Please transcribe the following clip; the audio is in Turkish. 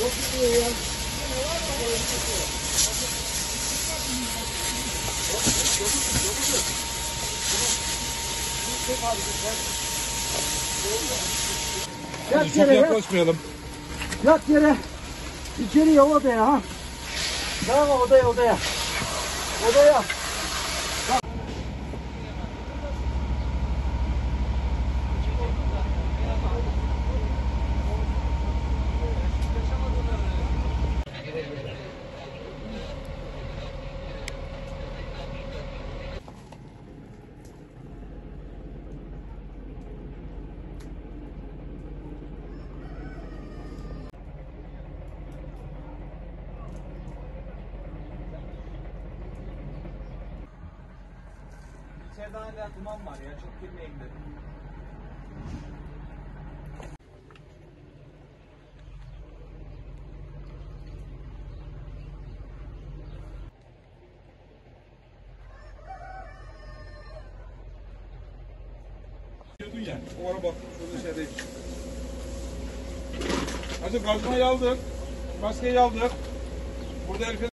Yat yere, yaklaşmayalım. Yat yere. İçeriye, odaya ha. Tamam, odaya. Odaya. İçeride hala duman var ya, çok girmeyin dedim. Diyordun ya, o araba şurada şeydeymiş. Hacı kazmayı aldık, maskeyi aldık. Burada herkes